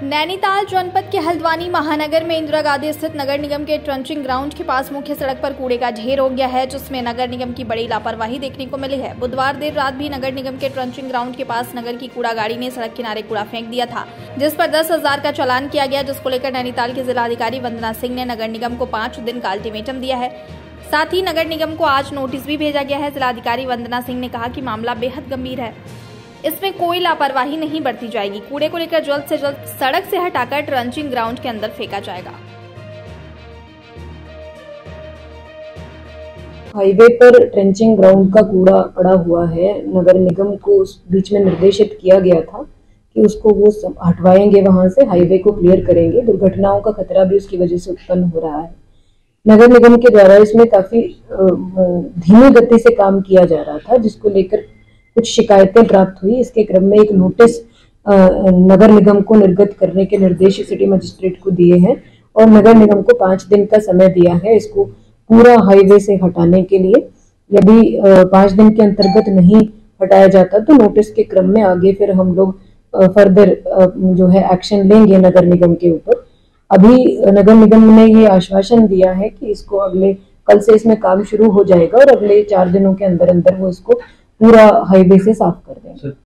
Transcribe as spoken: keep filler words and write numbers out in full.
नैनीताल जनपद के हल्द्वानी महानगर में इंदिरा गांधी स्थित नगर निगम के ट्रंचिंग ग्राउंड के पास मुख्य सड़क पर कूड़े का ढेर हो गया है, जिसमें नगर निगम की बड़ी लापरवाही देखने को मिली है। बुधवार देर रात भी नगर निगम के ट्रंचिंग ग्राउंड के पास नगर की कूड़ा गाड़ी ने सड़क किनारे कूड़ा फेंक दिया था, जिस पर दस हजार का चालान किया गया, जिसको लेकर नैनीताल की जिलाधिकारी वंदना सिंह ने नगर निगम को पांच दिन का अल्टीमेटम दिया है। साथ ही नगर निगम को आज नोटिस भी भेजा गया है। जिलाधिकारी वंदना सिंह ने कहा कि मामला बेहद गंभीर है, इसमें कोई लापरवाही नहीं बरती जाएगी। कूड़े को लेकर जल्द से जल्द सड़क से हटाकर ट्रंचिंग ग्राउंड के अंदर फेंका जाएगा। हाईवे पर ट्रेंचिंग ग्राउंड का कूड़ा पड़ा हुआ है। नगर निगम को उस बीच में निर्देशित किया गया था कि उसको वो हटवाएंगे, वहां से हाईवे को क्लियर करेंगे। दुर्घटनाओं का खतरा भी उसकी वजह से उत्पन्न हो रहा है। नगर निगम के द्वारा इसमें काफी धीमी गति से काम किया जा रहा था, जिसको लेकर कुछ शिकायतें प्राप्त हुई। इसके क्रम में एक नोटिस नगर निगम को निर्गत करने के निर्देश सिटी मजिस्ट्रेट को दिए हैं और नगर निगम को पांच दिन का समय दिया है इसको पूरा हाईवे से हटाने के लिए। यदि पांच दिन के अंतर्गत नहीं हटाया जाता तो नोटिस के क्रम में आगे फिर हम लोग फर्दर जो है एक्शन लेंगे नगर निगम के ऊपर। अभी नगर निगम ने ये आश्वासन दिया है कि इसको अगले कल से इसमें काम शुरू हो जाएगा और अगले चार दिनों के अंदर अंदर वो इसको पूरा हाईवे से साफ कर देंगे।